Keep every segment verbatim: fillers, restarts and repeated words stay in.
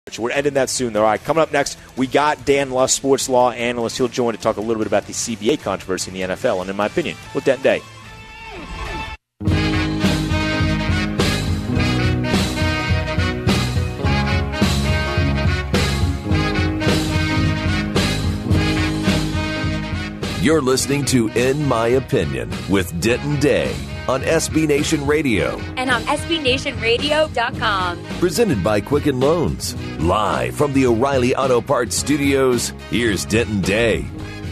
We're ending that soon, though. All right, coming up next, we got Dan Lust, sports law analyst. He'll join to talk a little bit about the C B A controversy in the N F L, and in my opinion, with Denton Day. You're listening to In My Opinion with Denton Day on S B Nation Radio. And on S B Nation Radio dot com. Presented by Quicken Loans. Live from the O'Reilly Auto Parts Studios, here's Denton Day.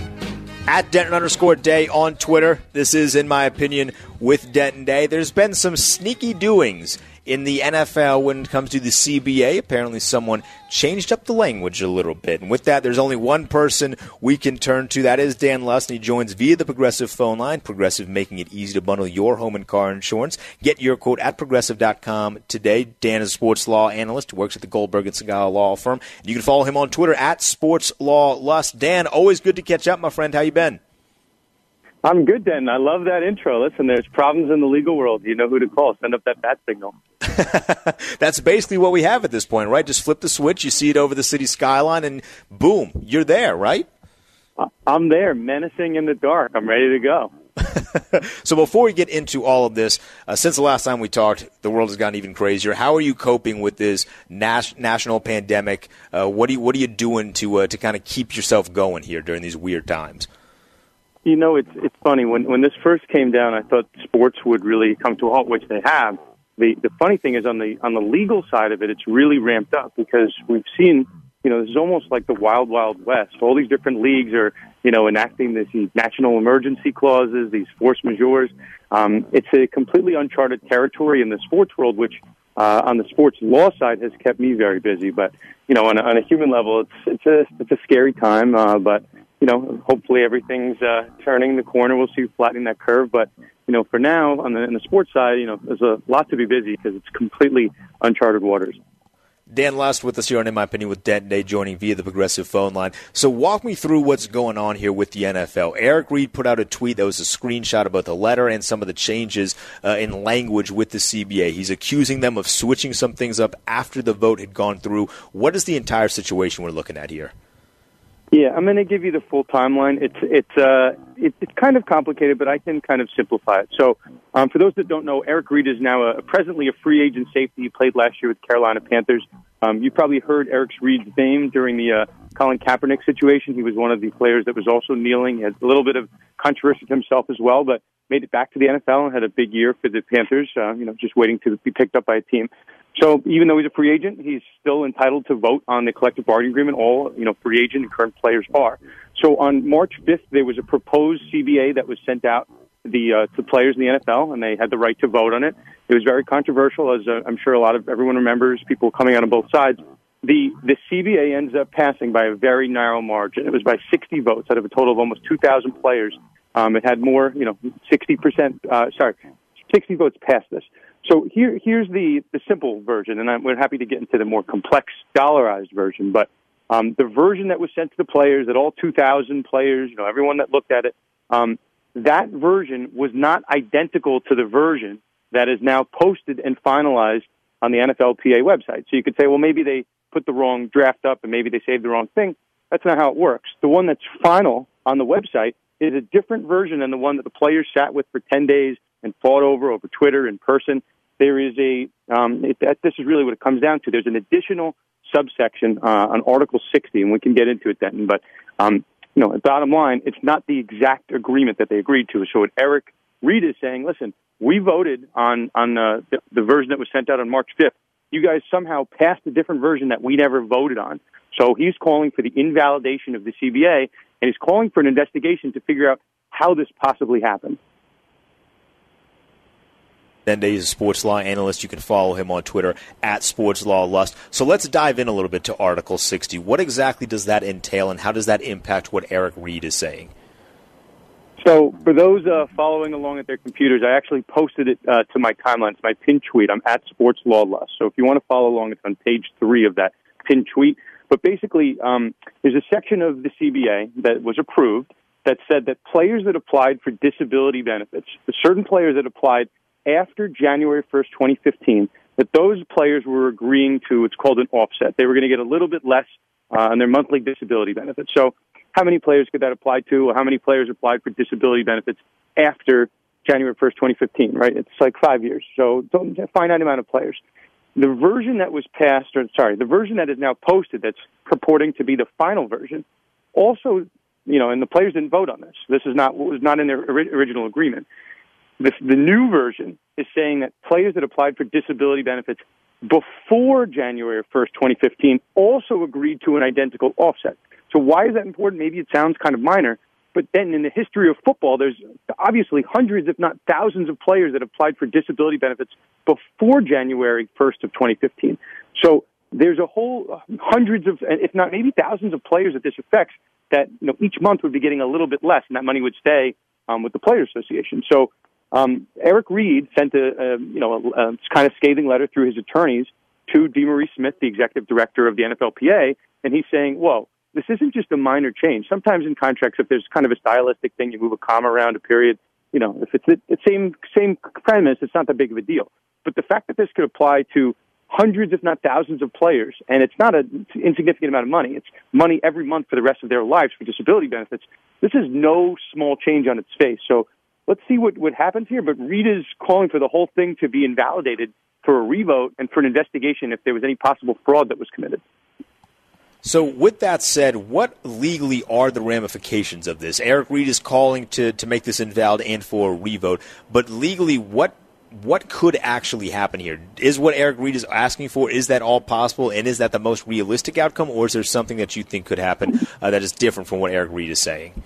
At Denton underscore Day on Twitter. This is In My Opinion with Denton Day. There's been some sneaky doings in the N F L when it comes to the C B A. Apparently someone changed up the language a little bit. And with that, there's only one person we can turn to. That is Dan Lust, and he joins via the Progressive phone line. Progressive making it easy to bundle your home and car insurance. Get your quote at Progressive dot com today. Dan is a sports law analyst who works at the Goldberg and Segala law firm. You can follow him on Twitter at Sports Law Lust. Dan, always good to catch up, my friend. How you been? I'm good, Dan. I love that intro. Listen, there's problems in the legal world. You know who to call. Send up that bat signal. That's basically what we have at this point, right? Just flip the switch, you see it over the city skyline, and boom, you're there, right? I'm there, menacing in the dark. I'm ready to go. So before we get into all of this, uh, since the last time we talked, the world has gotten even crazier. How are you coping with this nas- national pandemic? Uh, what, are you, what are you doing to uh, to kind of keep yourself going here during these weird times? You know, it's it's funny. When when this first came down, I thought sports would really come to a halt, which they have. The the funny thing is on the on the legal side of it, it's really ramped up because we've seen, you know, this is almost like the wild, wild west. All these different leagues are, you know, enacting this, these national emergency clauses, these force majeures. Um, it's a completely uncharted territory in the sports world, which uh, on the sports law side has kept me very busy. But, you know, on a, on a human level, it's it's a it's a scary time. Uh, but you know, hopefully everything's uh, turning the corner. We'll see flattening that curve. But, you know, for now, on the, on the sports side, you know, there's a lot to be busy because it's completely uncharted waters. Dan Lust with us here on In My Opinion with Denton Day, joining via the Progressive phone line. So walk me through what's going on here with the N F L. Eric Reid put out a tweet that was a screenshot about the letter and some of the changes uh, in language with the C B A. He's accusing them of switching some things up after the vote had gone through. What is the entire situation we're looking at here? Yeah, I'm going to give you the full timeline. It's it's uh it, it's kind of complicated, but I can kind of simplify it. So, um, for those that don't know, Eric Reid is now a, presently a free agent safety. He played last year with Carolina Panthers. Um, you probably heard Eric Reid's name during the uh, Colin Kaepernick situation. He was one of the players that was also kneeling. He had a little bit of controversy himself as well, but made it back to the N F L and had a big year for the Panthers. Uh, you know, just waiting to be picked up by a team. So even though he's a free agent, he's still entitled to vote on the collective bargaining agreement. All, you know, free agent and current players are. So on March fifth, there was a proposed C B A that was sent out to the uh, to players in the N F L, and they had the right to vote on it. It was very controversial, as uh, I'm sure a lot of everyone remembers, people coming out on both sides. The the C B A ends up passing by a very narrow margin. It was by sixty votes out of a total of almost two thousand players. Um, it had more, you know, sixty percent, uh, sorry, sixty votes passed this. So here, here's the, the simple version, and I'm, we're happy to get into the more complex, dollarized version. But um, the version that was sent to the players, that all two thousand players, you know, everyone that looked at it, um, that version was not identical to the version that is now posted and finalized on the N F L P A website. So you could say, well, maybe they put the wrong draft up and maybe they saved the wrong thing. That's not how it works. The one that's final on the website is a different version than the one that the players sat with for ten days and fought over, over Twitter, in person. There is a, um, it, that, this is really what it comes down to. There's an additional subsection uh, on Article sixty, and we can get into it then. But, um, you know, bottom line, it's not the exact agreement that they agreed to. So what Eric Reid is saying, listen, we voted on, on uh, the, the version that was sent out on March fifth. You guys somehow passed a different version that we never voted on. So he's calling for the invalidation of the C B A, and he's calling for an investigation to figure out how this possibly happened. Denton Day is a sports law analyst. You can follow him on Twitter at Sports Law Lust. So let's dive in a little bit to Article sixty. What exactly does that entail, and how does that impact what Eric Reid is saying? So for those uh, following along at their computers, I actually posted it uh, to my timeline. It's my pinned tweet. I'm at Sports Law Lust. So if you want to follow along, it's on page three of that pinned tweet. But basically, um, there's a section of the C B A that was approved that said that players that applied for disability benefits, the certain players that applied after January first, twenty fifteen, that those players were agreeing to what's called an offset. They were going to get a little bit less uh, on their monthly disability benefits. So how many players could that apply to? Or how many players applied for disability benefits after January first, twenty fifteen, right? It's like five years. So don't, a finite amount of players. The version that was passed, or sorry, the version that is now posted that's purporting to be the final version, also, you know, and the players didn't vote on this. This is not what was not in their ori- original agreement. This, the new version is saying that players that applied for disability benefits before January first, twenty fifteen, also agreed to an identical offset. So why is that important? Maybe it sounds kind of minor, but then in the history of football, there's obviously hundreds, if not thousands, of players that applied for disability benefits before January first of twenty fifteen. So there's a whole hundreds of, if not maybe thousands of players that this affects that, you know, each month would be getting a little bit less, and that money would stay um, with the Players Association. So um, Eric Reid sent a, a you know a, a kind of scathing letter through his attorneys to DeMaurice Smith, the executive director of the N F L P A, and he's saying, whoa, this isn't just a minor change. Sometimes in contracts, if there's kind of a stylistic thing, you move a comma around a period, you know, if it's the, the same same premise, it's not that big of a deal. But the fact that this could apply to hundreds, if not thousands, of players, and it's not an insignificant amount of money. It's money every month for the rest of their lives for disability benefits. This is no small change on its face. So let's see what, what happens here. But Reid is calling for the whole thing to be invalidated for a revote and for an investigation if there was any possible fraud that was committed. So with that said, what legally are the ramifications of this? Eric Reid is calling to, to make this invalid and for a revote. But legally, what what could actually happen here? Is what Eric Reid is asking for, is that all possible, and is that the most realistic outcome, or is there something that you think could happen uh, that is different from what Eric Reid is saying?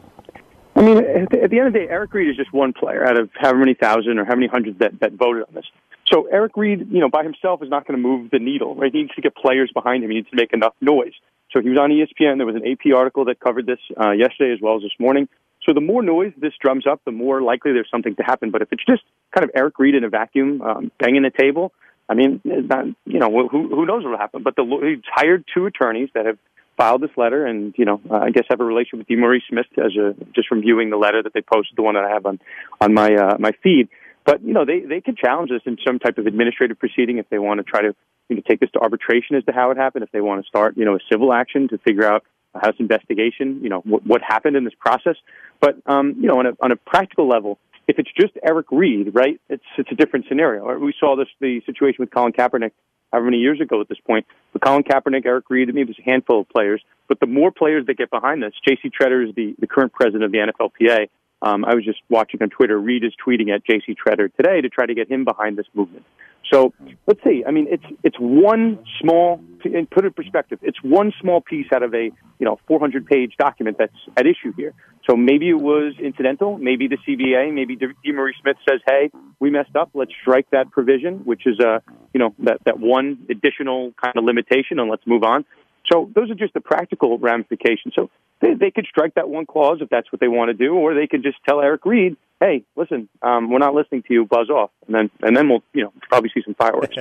I mean, at the, at the end of the day, Eric Reid is just one player out of however many thousand or how many hundreds that, that voted on this. So Eric Reid, you know, by himself is not going to move the needle, right? He needs to get players behind him. He needs to make enough noise. So he was on E S P N. There was an A P article that covered this uh, yesterday as well as this morning. So the more noise this drums up, the more likely there's something to happen. But if it's just kind of Eric Reid in a vacuum, um, banging the table, I mean, it's not, you know, who, who knows what will happen? But the, he's hired two attorneys that have filed this letter and, you know, uh, I guess have a relation with DeMaurice Smith as a, just from viewing the letter that they posted, the one that I have on, on my, uh, my feed. But, you know, they, they could challenge this in some type of administrative proceeding if they want to try to, you know, take this to arbitration as to how it happened, if they want to start, you know, a civil action to figure out a house investigation, you know, what, what happened in this process. But, um, you know, on a, on a practical level, if it's just Eric Reid, right, it's it's a different scenario. We saw this, the situation with Colin Kaepernick however many years ago at this point. With Colin Kaepernick, Eric Reid, maybe there's a handful of players, but the more players that get behind this, J C Treader is the, the current president of the N F L P A. Um, I was just watching on Twitter, Reid is tweeting at J C Treader today to try to get him behind this movement. So let's see. I mean, it's it's one small, and put it in perspective, it's one small piece out of a, you know, four hundred page document that's at issue here. So maybe it was incidental. Maybe the C B A, maybe DeMaurice Smith says, hey, we messed up. Let's strike that provision, which is, a, you know, that, that one additional kind of limitation, and let's move on. So those are just the practical ramifications. So they, they could strike that one clause if that's what they want to do, or they could just tell Eric Reid, hey, listen, um, we're not listening to you, buzz off. And then, and then we'll, you know, probably see some fireworks.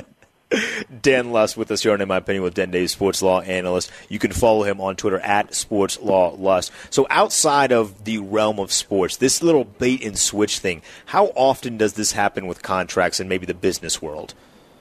Dan Lust with us here on In My Opinion with Den Days, sports law analyst. You can follow him on Twitter at Sports Law Lust. So outside of the realm of sports, this little bait and switch thing, how often does this happen with contracts in maybe the business world?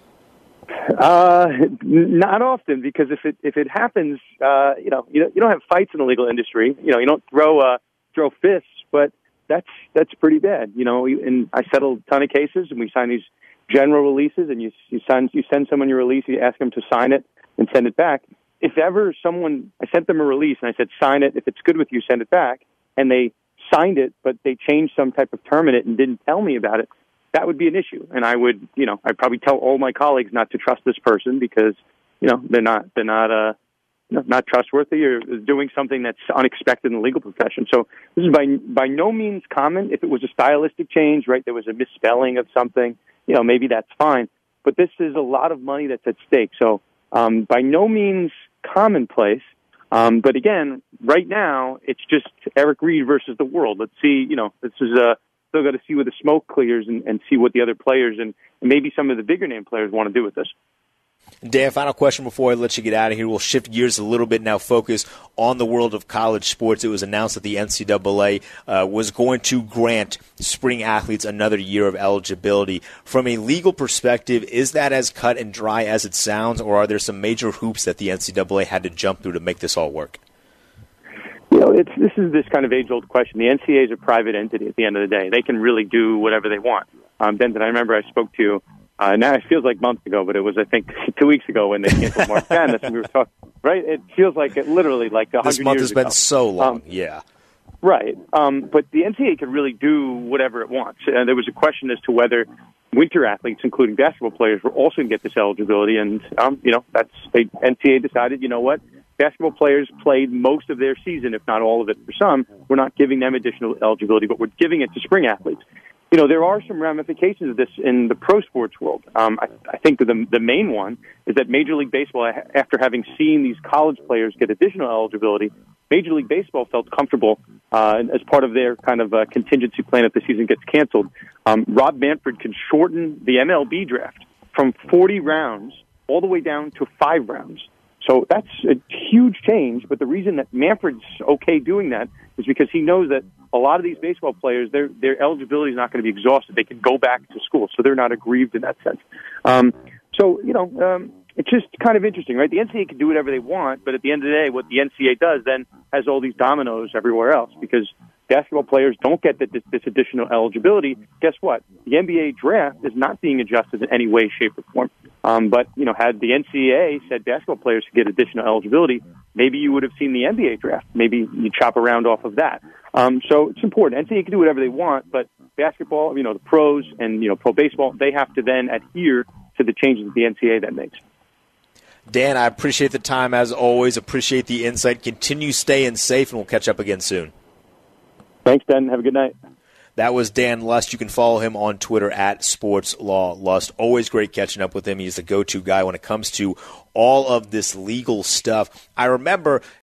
Uh, not often, because if it if it happens, uh, you know, you don't, you don't have fights in the legal industry. You know, you don't throw uh, throw fists, but that's that's pretty bad. You know, and I settled a ton of cases, and we sign these general releases, and you you sign you send someone your release, you ask them to sign it and send it back. If ever someone, I sent them a release and I said, sign it. If it's good with you, send it back, and they signed it, but they changed some type of term in it and didn't tell me about it, that would be an issue. And I would, you know, I'd probably tell all my colleagues not to trust this person because, you know, they're not, they're not, uh, not trustworthy or doing something that's unexpected in the legal profession. So this is by, by no means common. If it was a stylistic change, right, there was a misspelling of something, you know, maybe that's fine. But this is a lot of money that's at stake. So um, by no means commonplace. Um, but again, right now, it's just Eric Reid versus the world. Let's see, you know, this is a, still got to see where the smoke clears and, and see what the other players and, and maybe some of the bigger name players want to do with this. Dan, final question before I let you get out of here. We'll shift gears a little bit now, focus on the world of college sports. It was announced that the N C double A uh, was going to grant spring athletes another year of eligibility. From a legal perspective, is that as cut and dry as it sounds, or are there some major hoops that the N C double A had to jump through to make this all work? You know, it's, this is this kind of age-old question. The N C double A is a private entity at the end of the day. They can really do whatever they want. Um, Denton, I remember I spoke to you, uh, now it feels like months ago, but it was, I think, two weeks ago when they canceled March Madness, and we were talking, right? It feels like it literally like a hundred years ago. This month has been so long, um, yeah. Right. Um, but the N C double A can really do whatever it wants. And there was a question as to whether winter athletes, including basketball players, were also going to get this eligibility. And, um, you know, that's the N C double A decided, you know what? Basketball players played most of their season, if not all of it for some. We're not giving them additional eligibility, but we're giving it to spring athletes. You know, there are some ramifications of this in the pro sports world. Um, I, I think the, the main one is that Major League Baseball, after having seen these college players get additional eligibility, Major League Baseball felt comfortable uh, as part of their kind of uh, contingency plan if the season gets canceled. Um, Rob Manfred can shorten the M L B draft from forty rounds all the way down to five rounds. So that's a huge change, but the reason that Manfred's okay doing that is because he knows that a lot of these baseball players, their their eligibility is not going to be exhausted. They can go back to school, so they're not aggrieved in that sense. Um, so, you know, um, it's just kind of interesting, right? The N C double A can do whatever they want, but at the end of the day, what the N C double A does then has all these dominoes everywhere else because basketball players don't get this, this additional eligibility. Guess what? The N B A draft is not being adjusted in any way, shape, or form. Um, but, you know, had the N C double A said basketball players could get additional eligibility, maybe you would have seen the N B A draft. Maybe you chop around off of that. Um, so it's important. N C double A can do whatever they want, but basketball, you know, the pros and, you know, pro baseball, they have to then adhere to the changes that the N C double A then makes. Dan, I appreciate the time as always. Appreciate the insight. Continue staying safe, and we'll catch up again soon. Thanks, Ben. Have a good night. That was Dan Lust. You can follow him on Twitter at Sports Law Lust. Always great catching up with him. He's the go-to guy when it comes to all of this legal stuff. I remember